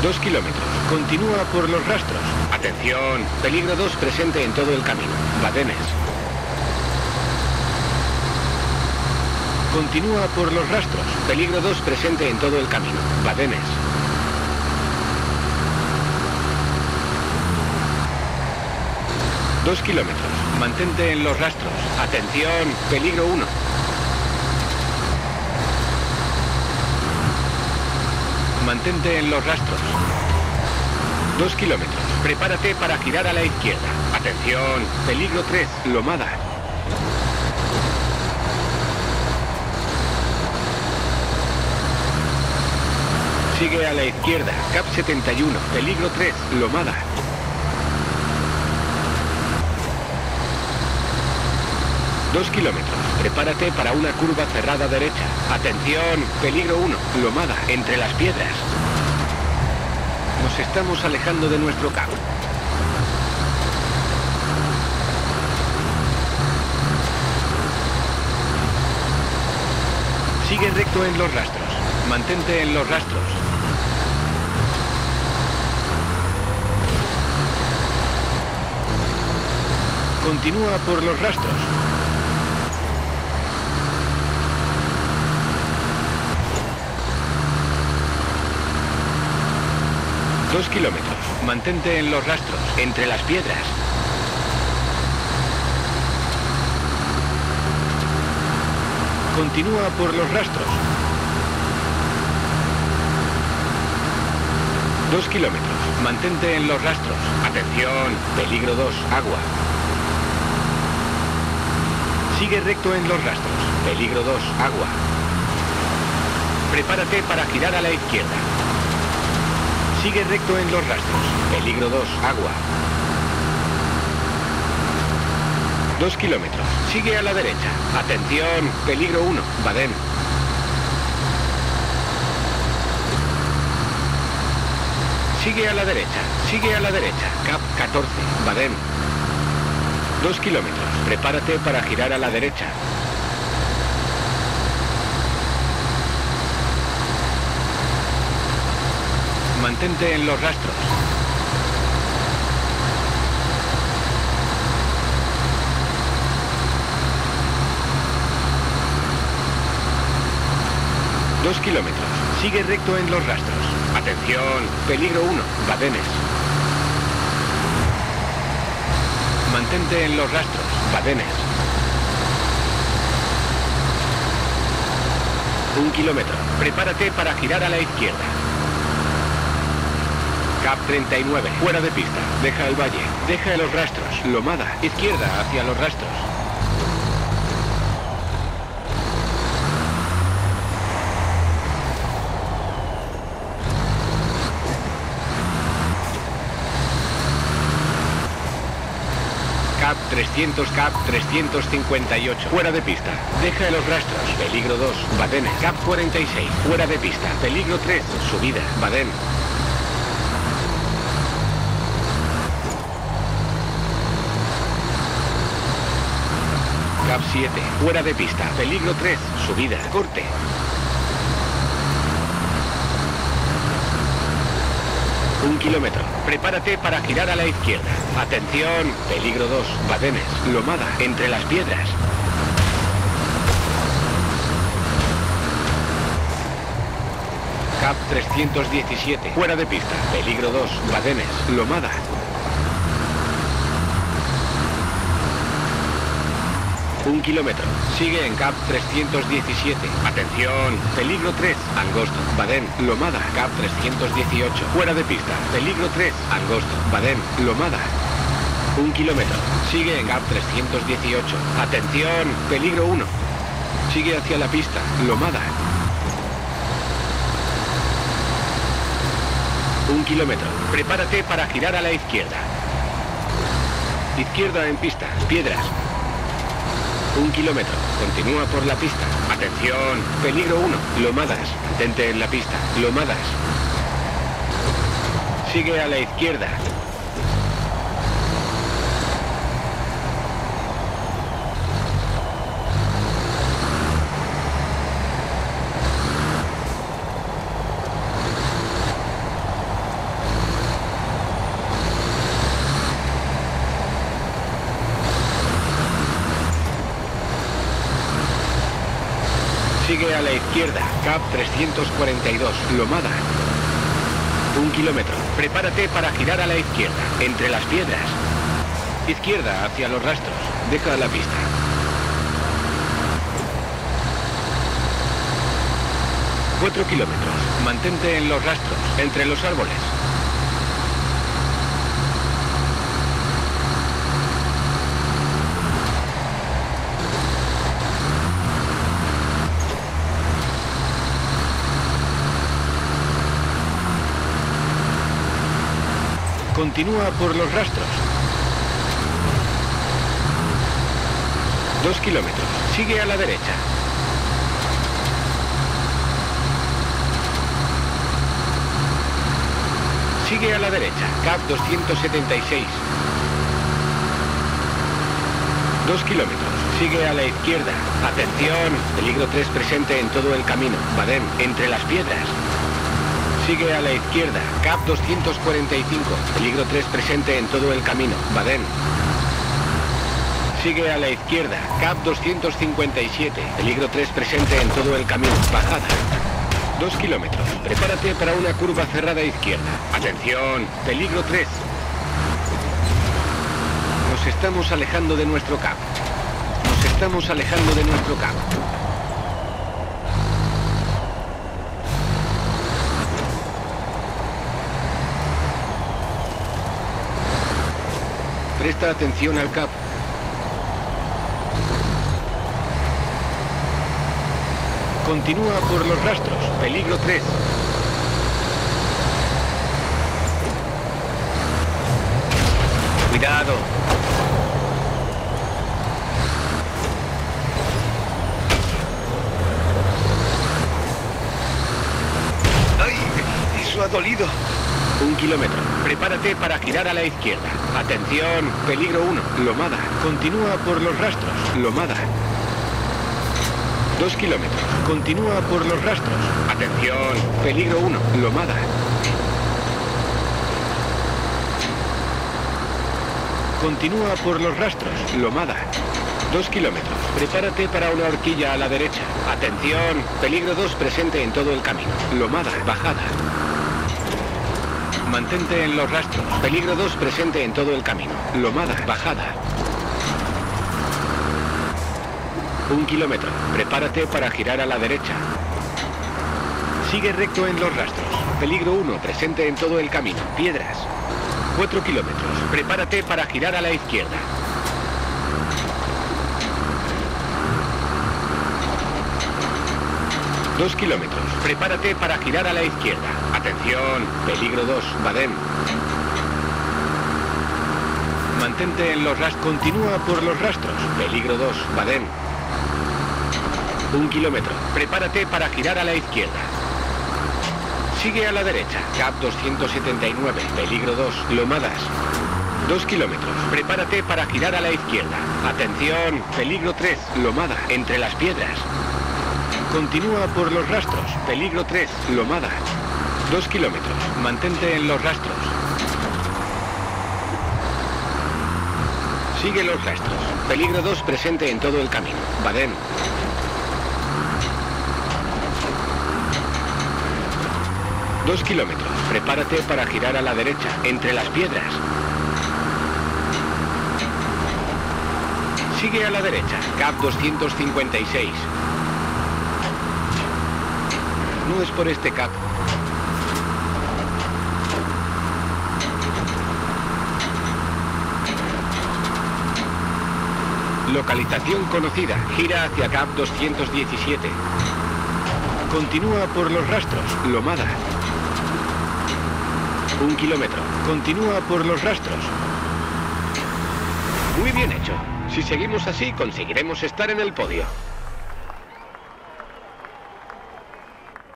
2 kilómetros. Continúa por los rastros. Atención, peligro 2 presente en todo el camino. Badenes. Continúa por los rastros. Peligro 2 presente en todo el camino. Badenes. Dos kilómetros. Mantente en los rastros. Atención, peligro 1. Mantente en los rastros. 2 kilómetros. Prepárate para girar a la izquierda. Atención, peligro 3. Lomada. Sigue a la izquierda. Cap 71. Peligro 3. Lomada. 2 kilómetros. Prepárate para una curva cerrada derecha. Atención, peligro 1. Lomada, entre las piedras. Nos estamos alejando de nuestro cap. Sigue recto en los rastros. Mantente en los rastros. Continúa por los rastros. 2 kilómetros. Mantente en los rastros, entre las piedras. Continúa por los rastros. 2 kilómetros. Mantente en los rastros. Atención, peligro 2, agua. Sigue recto en los rastros. Peligro 2, agua. Prepárate para girar a la izquierda. Sigue recto en los rastros. Peligro 2, agua. 2 kilómetros. Sigue a la derecha. Atención, peligro 1, badén. Sigue a la derecha. Sigue a la derecha. Cap 14, badén. 2 kilómetros. Prepárate para girar a la derecha. Mantente en los rastros. Dos kilómetros. Sigue recto en los rastros. Atención, peligro 1, badenes. Mantente en los rastros, badenes. 1 kilómetro. Prepárate para girar a la izquierda. Cap 39, fuera de pista. Deja el valle. Deja los rastros. Lomada, izquierda hacia los rastros. Cap 300, Cap 358. Fuera de pista. Deja los rastros. Peligro 2, badenes. Cap 46. Fuera de pista. Peligro 3, subida. Badén. Cap 7, fuera de pista, peligro 3, subida, corte. Un kilómetro, prepárate para girar a la izquierda. Atención, peligro 2, badenes, lomada, entre las piedras. Cap 317, fuera de pista, peligro 2, badenes, lomada. 1 kilómetro. Sigue en Cap 317. Atención, peligro 3, angosto, badén, lomada. Cap 318. Fuera de pista. Peligro 3, angosto, badén, lomada. 1 kilómetro. Sigue en Cap 318. Atención, peligro 1. Sigue hacia la pista, lomada. 1 kilómetro. Prepárate para girar a la izquierda. Izquierda en pista, piedras. 1 kilómetro. Continúa por la pista. Atención, peligro 1, lomadas. Mantente en la pista, lomadas. Sigue a la izquierda. Sigue a la izquierda, CAP 342, Lomada. 1 kilómetro. Prepárate para girar a la izquierda, entre las piedras. Izquierda, hacia los rastros. Deja la pista. 4 kilómetros. Mantente en los rastros, entre los árboles. Continúa por los rastros. 2 kilómetros. Sigue a la derecha. Sigue a la derecha. CAP 276. 2 kilómetros. Sigue a la izquierda. Atención. Peligro 3 presente en todo el camino. Baden, entre las piedras. Sigue a la izquierda, CAP 245, peligro 3 presente en todo el camino, Baden. Sigue a la izquierda, CAP 257, peligro 3 presente en todo el camino, bajada. 2 kilómetros, prepárate para una curva cerrada izquierda. Atención, peligro 3. Nos estamos alejando de nuestro CAP. Nos estamos alejando de nuestro CAP. Presta atención al CAP. Continúa por los rastros. Peligro 3. Cuidado. ¡Ay! Eso ha dolido. 1 kilómetro. Prepárate para girar a la izquierda. Atención, peligro 1, Lomada. Continúa por los rastros, Lomada. 2 kilómetros. Continúa por los rastros. Atención, peligro 1, Lomada. Continúa por los rastros, Lomada. 2 kilómetros. Prepárate para una horquilla a la derecha. Atención, peligro 2 presente en todo el camino. Lomada, bajada. Mantente en los rastros. Peligro 2 presente en todo el camino. Lomada, bajada. 1 kilómetro. Prepárate para girar a la derecha. Sigue recto en los rastros. Peligro 1 presente en todo el camino. Piedras. 4 kilómetros. Prepárate para girar a la izquierda. 2 kilómetros. Prepárate para girar a la izquierda. Atención, peligro 2, Baden. Mantente en los rastros. Continúa por los rastros. Peligro 2, Baden. 1 kilómetro. Prepárate para girar a la izquierda. Sigue a la derecha. CAP 279. Peligro 2. Lomadas. 2 kilómetros. Prepárate para girar a la izquierda. Atención. Peligro 3. Lomada. Entre las piedras. Continúa por los rastros. Peligro 3. Lomada. 2 kilómetros. Mantente en los rastros. Sigue los rastros. Peligro 2 presente en todo el camino. Baden. Dos kilómetros. Prepárate para girar a la derecha, entre las piedras. Sigue a la derecha, CAP 256. No es por este CAP. Localización conocida. Gira hacia CAP 217. Continúa por los rastros. Lomada. 1 kilómetro. Continúa por los rastros. Muy bien hecho. Si seguimos así, conseguiremos estar en el podio.